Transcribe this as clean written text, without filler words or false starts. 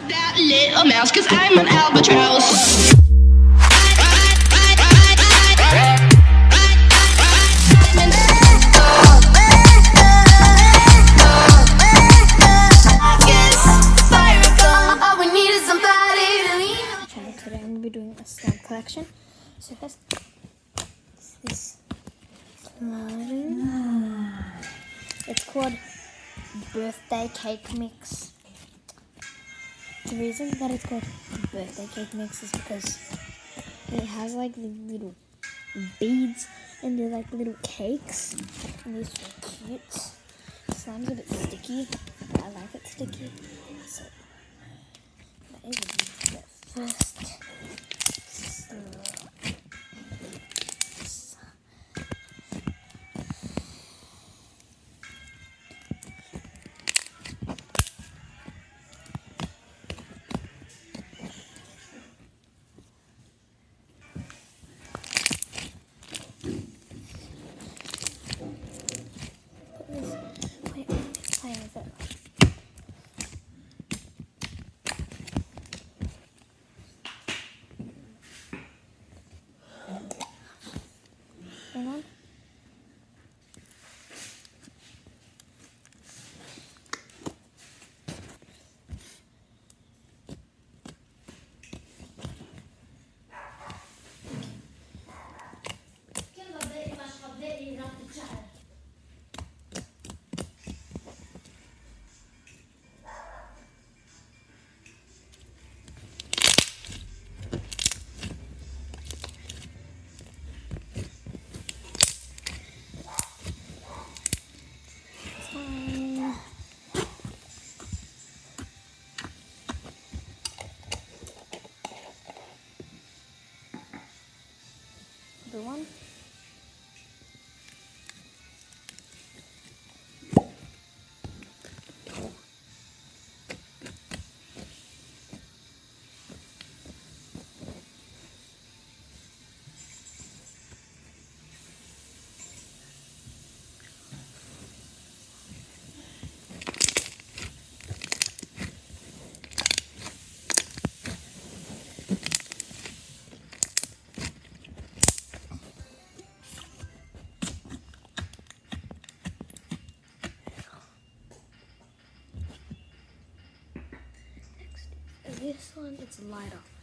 that little mouse, 'cause I'm an albatross. Today I'm going to be doing a slime collection. So first, this slime. It's called Birthday Cake Mix. The reason that it's called Birthday Cake Mix is because it has like the little beads and they're like little cakes, and they're so cute. Slime's a bit sticky, but I like it sticky. So that is the first slime. Hang on. The one. This one, it's lighter.